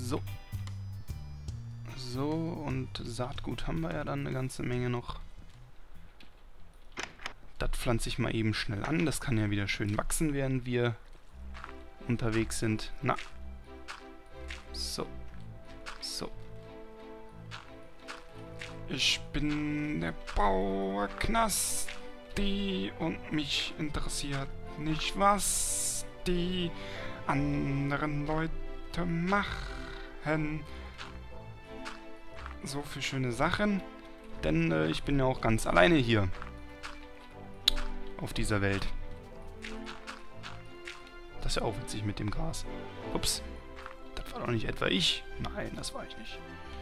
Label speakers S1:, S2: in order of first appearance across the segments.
S1: So. So, und Saatgut haben wir ja dann eine ganze Menge noch. Das pflanze ich mal eben schnell an. Das kann ja wieder schön wachsen, während wir unterwegs sind. Na. So. So. Ich bin der Bauer Knasti und mich interessiert nicht, was die anderen Leute machen. So viele schöne Sachen, denn ich bin ja auch ganz alleine hier auf dieser Welt. Das ist ja auch witzig mit dem Gras. Ups, das war doch nicht etwa ich. Nein, das war ich nicht.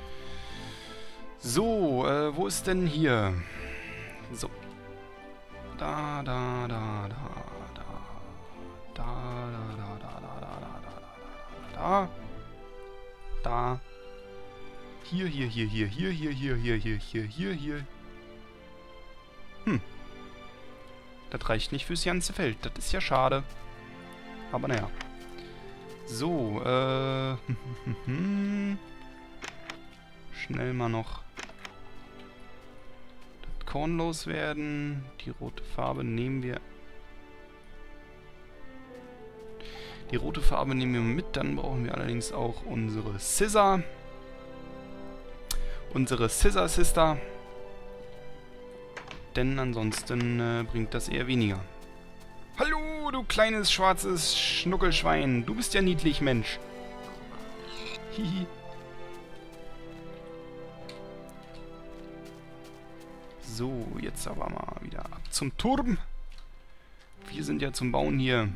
S1: So, wo ist denn hier? So. Da. Hier. Das reicht nicht fürs ganze Feld. Das ist ja schade. Aber naja. So, schnell mal noch das Korn loswerden. Die rote Farbe nehmen wir. Die rote Farbe nehmen wir mit. Dann brauchen wir allerdings auch unsere Scissor. Unsere Scissor Sister. Denn ansonsten bringt das eher weniger. Hallo, du kleines schwarzes Schnuckelschwein. Du bist ja niedlich, Mensch. Hihi. So, jetzt aber mal wieder ab zum Turm. Wir sind ja zum Bauen hier.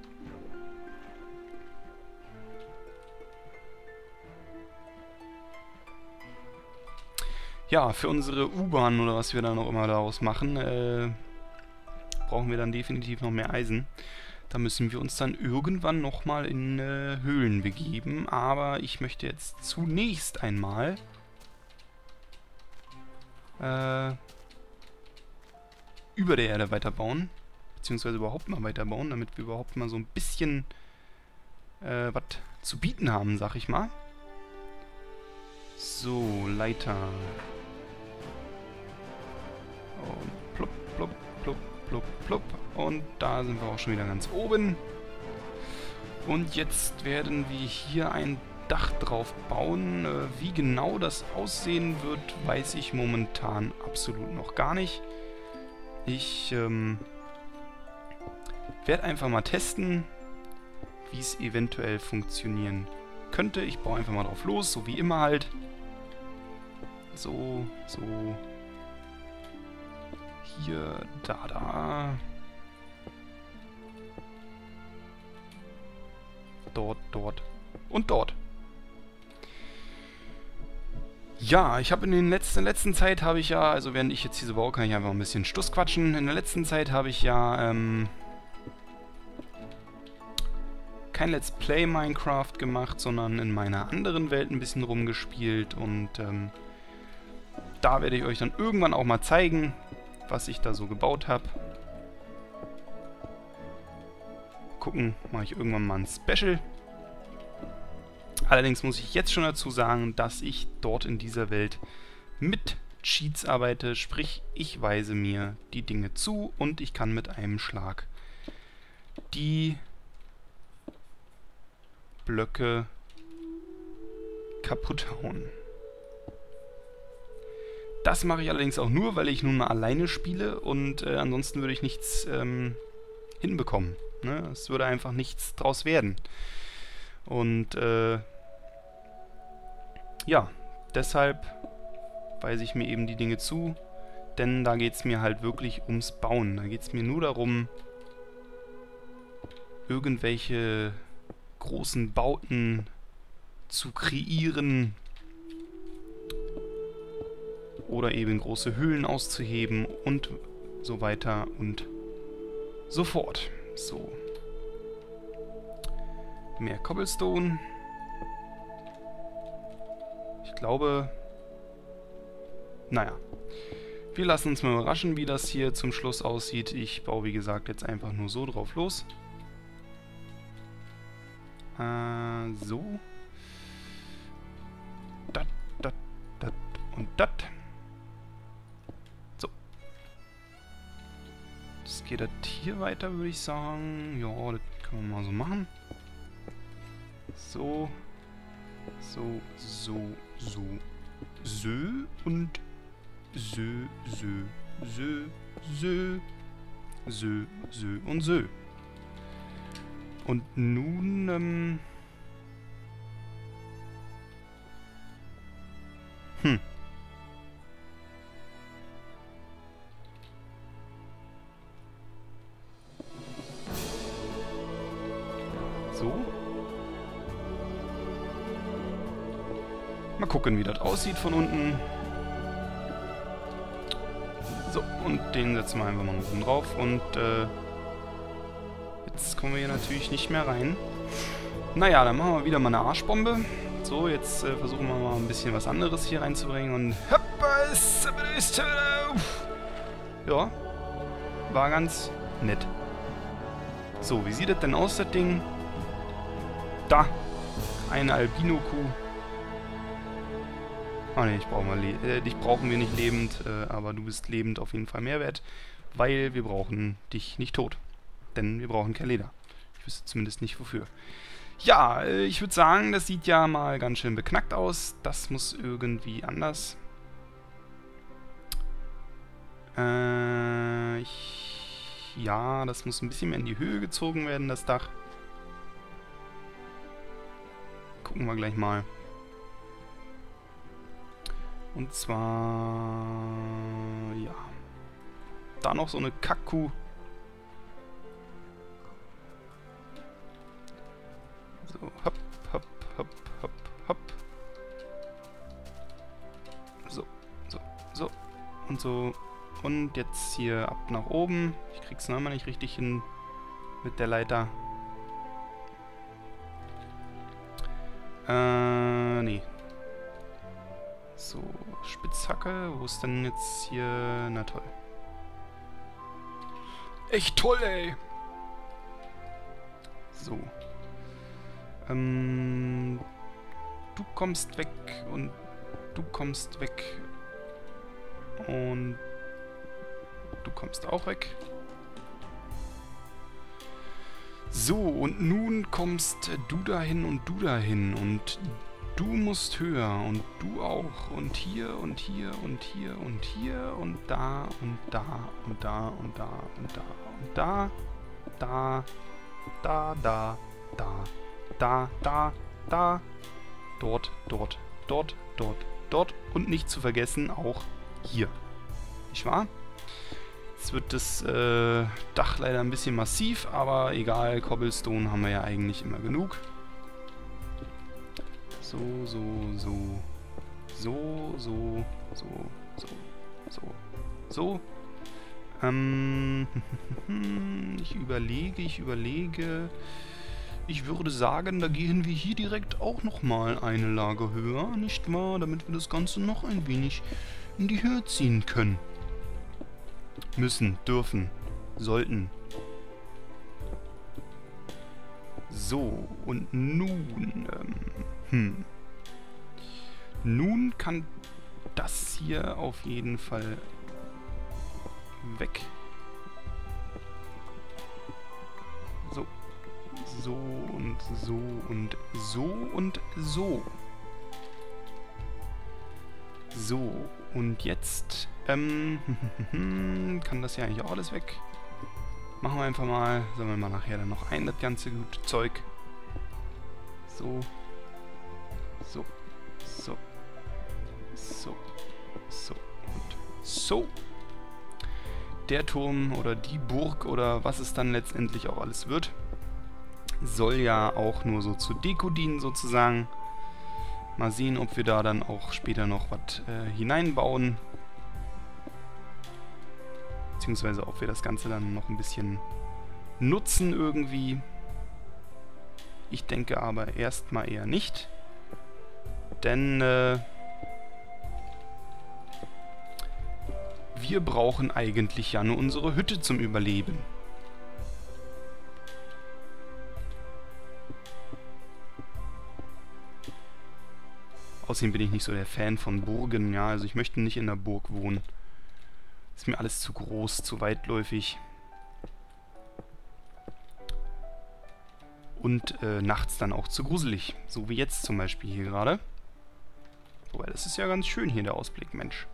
S1: Ja, für unsere U-Bahn oder was wir dann auch immer daraus machen, brauchen wir dann definitiv noch mehr Eisen. Da müssen wir uns dann irgendwann nochmal in Höhlen begeben. Aber ich möchte jetzt zunächst einmal über der Erde weiterbauen. Beziehungsweise überhaupt mal weiterbauen, damit wir überhaupt mal so ein bisschen was zu bieten haben, sag ich mal. So, Leiter. Und plupp, plupp, plupp, plupp, plupp. Und da sind wir auch schon wieder ganz oben. Und jetzt werden wir hier ein Dach drauf bauen. Wie genau das aussehen wird, weiß ich momentan absolut noch gar nicht. Ich werde einfach mal testen, wie es eventuell funktionieren könnte. Ich baue einfach mal drauf los, so wie immer halt. So, so. Hier, da. Dort und dort. Ja, ich habe in der letzten Zeit habe ich ja, also während ich jetzt diese baue, kann ich einfach ein bisschen Stuss quatschen. In der letzten Zeit habe ich ja kein Let's Play Minecraft gemacht, sondern in meiner anderen Welt ein bisschen rumgespielt und da werde ich euch dann irgendwann auch mal zeigen, was ich da so gebaut habe. Gucken, mache ich irgendwann mal ein Special. Allerdings muss ich jetzt schon dazu sagen, dass ich dort in dieser Welt mit Cheats arbeite, sprich ich weise mir die Dinge zu und ich kann mit einem Schlag die Blöcke kaputt hauen. Das mache ich allerdings auch nur, weil ich nun mal alleine spiele und ansonsten würde ich nichts hinbekommen. Ne? Es würde einfach nichts draus werden. Und ja, deshalb weise ich mir eben die Dinge zu, denn da geht es mir halt wirklich ums Bauen. Da geht es mir nur darum, irgendwelche großen Bauten zu kreieren oder eben große Höhlen auszuheben und so weiter und so fort. So. Mehr Cobblestone. Ich glaube... Naja. Wir lassen uns mal überraschen, wie das hier zum Schluss aussieht. Ich baue, wie gesagt, jetzt einfach nur so drauf los. So. das. So. Das geht das hier weiter, würde ich sagen. Ja, das können wir mal so machen. So. So, so, so. So und so, so, so, so, so, so und so. Und nun, So. Mal gucken, wie das aussieht von unten. So, und den setzen wir einfach mal oben drauf. Und jetzt kommen wir hier natürlich nicht mehr rein. Naja, dann machen wir wieder mal eine Arschbombe. So, jetzt versuchen wir mal ein bisschen was anderes hier reinzubringen. Und ja, war ganz nett. So, wie sieht das denn aus, das Ding? Da, eine Albino-Kuh. Ah ne, dich brauchen wir nicht lebend, aber du bist lebend auf jeden Fall mehr wert, weil wir brauchen dich nicht tot. Denn wir brauchen kein Leder. Ich wüsste zumindest nicht wofür. Ja, ich würde sagen, das sieht ja mal ganz schön beknackt aus. Das muss irgendwie anders. Ja, das muss ein bisschen mehr in die Höhe gezogen werden, das Dach. Gucken wir gleich mal. Und zwar... ja. Da noch so eine Kackkuh. So, hopp, hopp, hopp, hopp, hopp. So, so, so. Und so. Und jetzt hier ab nach oben. Ich krieg's noch immer nicht richtig hin mit der Leiter. Nee. So, Spitzhacke. Wo ist denn jetzt hier... na toll. Echt toll, ey! So. Du kommst weg und du kommst weg. Und du kommst auch weg. So, und nun kommst du dahin und du dahin und du musst höher und du auch und hier und hier und hier und hier und da und da und da und da und da und da, da, da, da, da, da, da, da, dort, dort, dort, dort, dort und nicht zu vergessen auch hier. Nicht wahr? Jetzt wird das Dach leider ein bisschen massiv, aber egal, Cobblestone haben wir ja eigentlich immer genug. So, so, so, so, so, so, so, so, so. Ich überlege. Ich würde sagen, da gehen wir hier direkt auch nochmal eine Lage höher, nicht wahr? Damit wir das Ganze noch ein wenig in die Höhe ziehen können. Müssen, dürfen, sollten. So, und nun, nun kann das hier auf jeden Fall weg. So, so und so und so und so. So, und jetzt, kann das ja eigentlich auch alles weg. Machen wir einfach mal, sammeln wir nachher dann noch ein, das ganze gute Zeug. So, so, so, so, so und so. Der Turm oder die Burg oder was es dann letztendlich auch alles wird, soll ja auch nur so zur Deko dienen sozusagen. Mal sehen, ob wir da dann auch später noch was hineinbauen. Beziehungsweise ob wir das Ganze dann noch ein bisschen nutzen irgendwie. Ich denke aber erstmal eher nicht. Denn wir brauchen eigentlich ja nur unsere Hütte zum Überleben. Außerdem bin ich nicht so der Fan von Burgen, ja. Also ich möchte nicht in der Burg wohnen. Ist mir alles zu groß, zu weitläufig. Und nachts dann auch zu gruselig. So wie jetzt zum Beispiel hier gerade. Wobei, das ist ja ganz schön hier, der Ausblick, Mensch.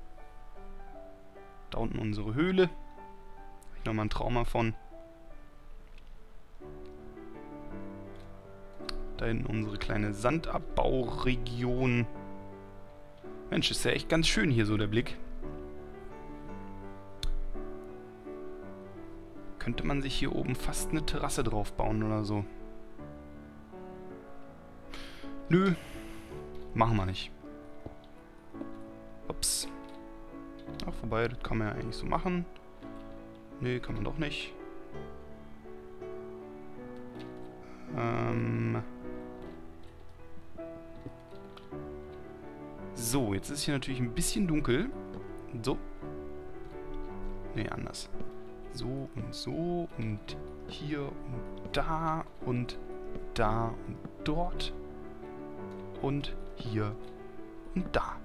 S1: Da unten unsere Höhle. Habe ich nochmal ein Trauma von. Da hinten unsere kleine Sandabbauregion. Mensch, ist ja echt ganz schön hier so der Blick. Könnte man sich hier oben fast eine Terrasse drauf bauen oder so. Nö, machen wir nicht. Ups. Ach, vorbei, das kann man ja eigentlich so machen. Nee, kann man doch nicht. So, jetzt ist hier natürlich ein bisschen dunkel. So. Nee, anders. So und hier und da und dort und hier und da.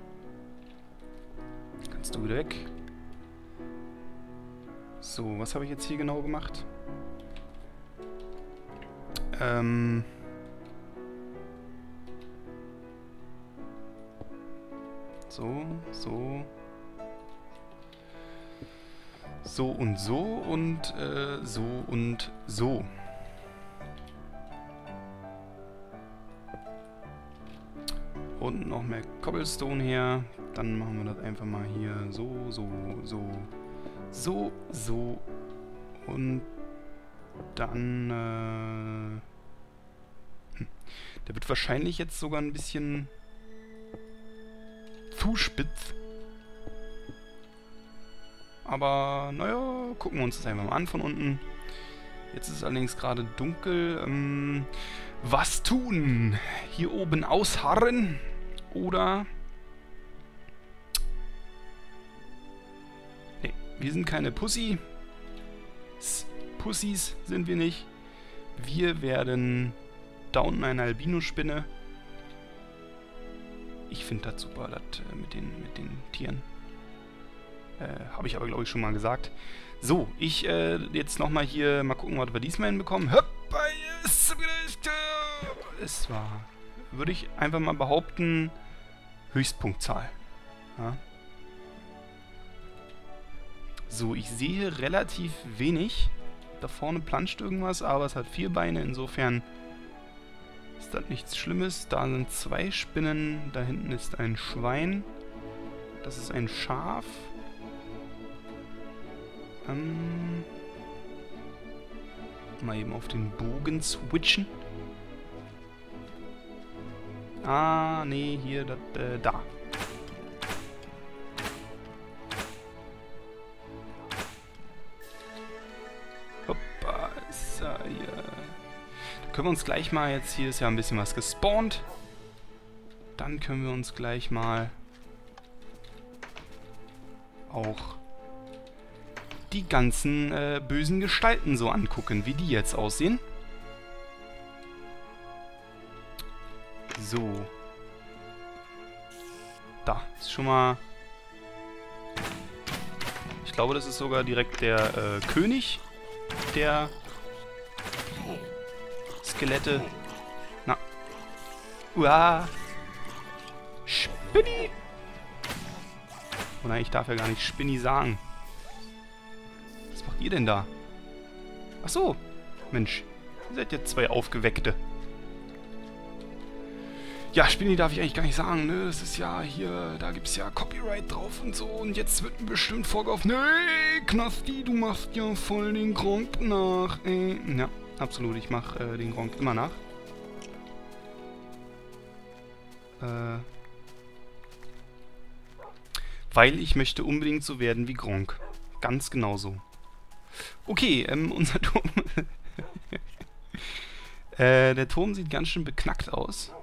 S1: Kannst du wieder weg. So, was habe ich jetzt hier genau gemacht? So. So und so und so und so. Und noch mehr Cobblestone her. Dann machen wir das einfach mal hier so. Und dann, der wird wahrscheinlich jetzt sogar ein bisschen zu spitz. Aber, naja, gucken wir uns das einfach mal an von unten. Jetzt ist es allerdings gerade dunkel. Was tun? Hier oben ausharren? Oder... Nee, wir sind keine Pussys sind wir nicht. Wir werden da unten eine Albino-Spinne. Ich finde das super, das mit den Tieren. Habe ich aber, glaube ich, schon mal gesagt. So, ich jetzt nochmal hier mal gucken, was wir diesmal hinbekommen. Es war, würde ich einfach mal behaupten, Höchstpunktzahl. Ja. So, ich sehe relativ wenig. Da vorne planscht irgendwas, aber es hat 4 Beine, insofern ist das nichts Schlimmes. Da sind 2 Spinnen, da hinten ist ein Schwein. Das ist ein Schaf. Mal eben auf den Bogen switchen. Ah, nee, hier, das, da. Hoppa, ist er hier. Da können wir uns gleich mal, jetzt hier ist ja ein bisschen was gespawnt. Dann können wir uns gleich mal auch die ganzen bösen Gestalten so angucken, wie die jetzt aussehen. So. Da ist schon mal... Ich glaube, das ist sogar direkt der König der Skelette. Na. Uah. Spinni! Oh nein, ich darf ja gar nicht Spinni sagen. Was macht ihr denn da? Ach so. Mensch, ihr seid ja 2 Aufgeweckte. Ja, Spinni darf ich eigentlich gar nicht sagen, ne? Das ist ja hier, da gibt's ja Copyright drauf und so. Und jetzt wird mir bestimmt vorgeworfen, nee, Knasti, du machst ja voll den Gronkh nach, ey. Ja, absolut, ich mach den Gronkh immer nach. Weil ich möchte unbedingt so werden wie Gronkh. Ganz genauso. Okay, unser Turm. Der Turm sieht ganz schön beknackt aus.